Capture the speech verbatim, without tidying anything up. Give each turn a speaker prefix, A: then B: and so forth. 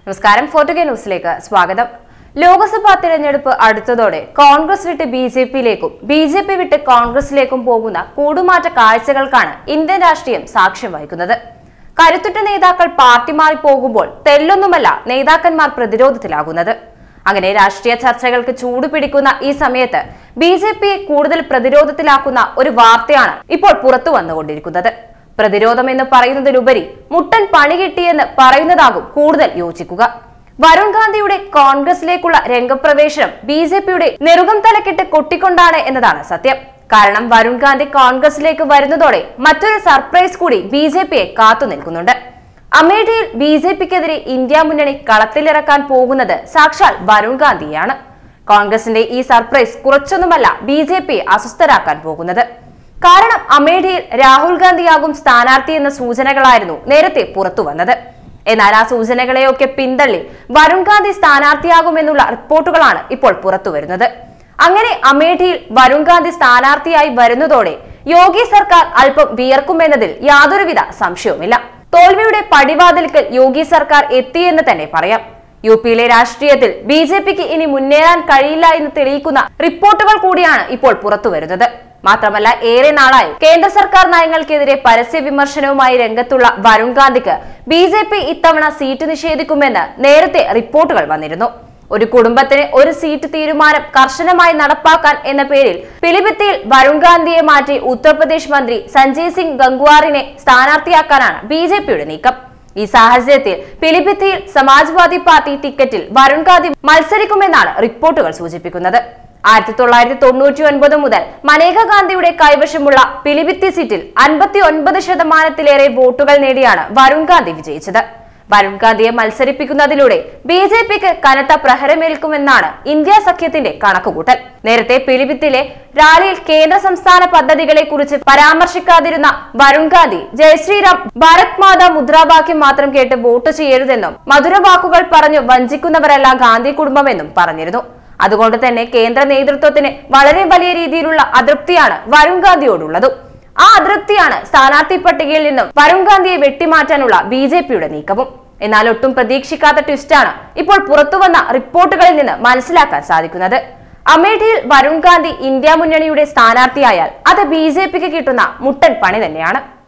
A: നമസ്കാരം ഫോർട്ടുഗേ ന്യൂസിലേക്ക് സ്വാഗതം. ലോക്സഭാ തെരഞ്ഞെടുപ്പ് അടുത്തതോടെ കോൺഗ്രസ് വിട്ട് ബി ജെ പിയിലേക്കും ബി ജെ പി വിട്ട് കോൺഗ്രസിലേക്കും പോകുന്ന കൂടുമാറ്റ കാഴ്ചകൾക്കാണ് ഇന്ത്യൻ രാഷ്ട്രീയം സാക്ഷ്യം വഹിക്കുന്നത്. കരുത്തുറ്റ നേതാക്കൾ പാർട്ടി മാറി പോകുമ്പോൾ തെല്ലൊന്നുമല്ല നേതാക്കന്മാർ പ്രതിരോധത്തിലാകുന്നത്. അങ്ങനെ രാഷ്ട്രീയ ചർച്ചകൾക്ക് ചൂടുപിടിക്കുന്ന ഈ സമയത്ത് ബി ജെ പിയെ കൂടുതൽ പ്രതിരോധത്തിലാക്കുന്ന ഒരു വാർത്തയാണ് ഇപ്പോൾ പുറത്തു വന്നുകൊണ്ടിരിക്കുന്നത്. പ്രതിരോധം എന്ന് പറയുന്നതിലുപരി മുട്ടൻ പണി കിട്ടിയെന്ന് പറയുന്നതാകും കൂടുതൽ യോജിക്കുക. വരുൺ ഗാന്ധിയുടെ കോൺഗ്രസിലേക്കുള്ള രംഗപ്രവേശനം ബി ജെ പിയുടെ നെറുകം തലക്കെട്ട് കൊട്ടിക്കൊണ്ടാണ് എന്നതാണ് സത്യം. കാരണം വരുൺ ഗാന്ധി കോൺഗ്രസിലേക്ക് വരുന്നതോടെ മറ്റൊരു സർപ്രൈസ് കൂടി ബി ജെ പിയെ കാത്തു നിൽക്കുന്നുണ്ട്. അമേഠിയിൽ ബി ജെ പിക്കെതിരെ ഇന്ത്യ മുന്നണി കളത്തിലിറക്കാൻ പോകുന്നത് സാക്ഷാൽ വരുൺ ഗാന്ധിയാണ്. കോൺഗ്രസിന്റെ ഈ സർപ്രൈസ് കുറച്ചൊന്നുമല്ല ബി ജെ പിയെ അസ്വസ്ഥരാക്കാൻ പോകുന്നത്. കാരണം അമേഠിയിൽ രാഹുൽ ഗാന്ധിയാകും സ്ഥാനാർത്ഥി എന്ന സൂചനകളായിരുന്നു നേരത്തെ പുറത്തു വന്നത്. എന്നാൽ ആ സൂചനകളെയൊക്കെ പിന്തള്ളി വരുൺ ഗാന്ധി സ്ഥാനാർത്ഥിയാകുമെന്നുള്ള റിപ്പോർട്ടുകളാണ് ഇപ്പോൾ പുറത്തു വരുന്നത്. അങ്ങനെ അമേഠിയിൽ വരുൺ ഗാന്ധി സ്ഥാനാർത്ഥിയായി വരുന്നതോടെ യോഗി സർക്കാർ അല്പം വിയർക്കുമെന്നതിൽ യാതൊരുവിധ സംശയവുമില്ല. തോൽവിയുടെ പടിവാതിൽക്കൽ യോഗി സർക്കാർ എത്തിയെന്ന് തന്നെ പറയാം. യു പിയിലെ രാഷ്ട്രീയത്തിൽ ബി ജെ പിക്ക് ഇനി മുന്നേറാൻ കഴിയില്ല എന്ന് തെളിയിക്കുന്ന റിപ്പോർട്ടുകൾ കൂടിയാണ് ഇപ്പോൾ പുറത്തു വരുന്നത്. മാത്രമല്ല, ഏറെ നാളായി കേന്ദ്ര സർക്കാർ നയങ്ങൾക്കെതിരെ പരസ്യ വിമർശനവുമായി രംഗത്തുള്ള വരുൺ ഗാന്ധിക്ക് ബി ജെ പി ഇത്തവണ സീറ്റ് നിഷേധിക്കുമെന്ന് നേരത്തെ റിപ്പോർട്ടുകൾ വന്നിരുന്നു. ഒരു കുടുംബത്തിന് ഒരു സീറ്റ് തീരുമാനം കർശനമായി നടപ്പാക്കാൻ എന്ന പേരിൽ പിലിഭിത്തിയിൽ വരുൺ ഗാന്ധിയെ മാറ്റി ഉത്തർപ്രദേശ് മന്ത്രി സഞ്ജയ് സിംഗ് ഗംഗ്വാറിനെ സ്ഥാനാർത്ഥിയാക്കാനാണ് ബി ജെ പിയുടെ നീക്കം. ഈ സാഹചര്യത്തിൽ പിലിഭിത്തിയിൽ സമാജ്വാദി പാർട്ടി ടിക്കറ്റിൽ വരുൺ ഗാന്ധി മത്സരിക്കുമെന്നാണ് റിപ്പോർട്ടുകൾ സൂചിപ്പിക്കുന്നത്. ആയിരത്തി തൊള്ളായിരത്തി തൊണ്ണൂറ്റി ഒൻപത് മുതൽ മനേക ഗാന്ധിയുടെ കൈവശമുള്ള പിലിഭിത്തി സീറ്റിൽ അൻപത്തി ഒൻപത് ശതമാനത്തിലേറെ വോട്ടുകൾ നേടിയാണ് വരുൺ ഗാന്ധി വിജയിച്ചത്. വരുൺ ഗാന്ധിയെ മത്സരിപ്പിക്കുന്നതിലൂടെ ബി ജെ പിക്ക് കനത്ത പ്രഹരമേൽക്കുമെന്നാണ് ഇന്ത്യ സഖ്യത്തിന്റെ കണക്കുകൂട്ടൽ. നേരത്തെ പിലിഭിത്തിലെ റാലിയിൽ കേന്ദ്ര സംസ്ഥാന പദ്ധതികളെ കുറിച്ച് പരാമർശിക്കാതിരുന്ന വരുൺ ഗാന്ധി ജയശ്രീറാം ഭാരത് മാതാ മുദ്രാവാക്യം മാത്രം കേട്ട് വോട്ട് ചെയ്യരുതെന്നും മധുരവാക്കുകൾ പറഞ്ഞു വഞ്ചിക്കുന്നവരല്ല ഗാന്ധി കുടുംബമെന്നും പറഞ്ഞിരുന്നു. അതുകൊണ്ട് തന്നെ കേന്ദ്ര നേതൃത്വത്തിന് വളരെ വലിയ രീതിയിലുള്ള അതൃപ്തിയാണ് വരുൺ ഗാന്ധിയോടുള്ളതും. ആ അതൃപ്തിയാണ് സ്ഥാനാർത്ഥി പട്ടികയിൽ നിന്നും വരുൺ ഗാന്ധിയെ വെട്ടിമാറ്റാനുള്ള ബി ജെ പിയുടെ നീക്കവും. എന്നാൽ ഒട്ടും പ്രതീക്ഷിക്കാത്ത ട്വിസ്റ്റാണ് ഇപ്പോൾ പുറത്തുവന്ന റിപ്പോർട്ടുകളിൽ നിന്ന് മനസ്സിലാക്കാൻ സാധിക്കുന്നത്. അമേഠിയിൽ വരുൺ ഗാന്ധി ഇന്ത്യ മുന്നണിയുടെ സ്ഥാനാർത്ഥിയായാൽ അത് ബി ജെ പിക്ക് കിട്ടുന്ന മുട്ടൻ പണി തന്നെയാണ്.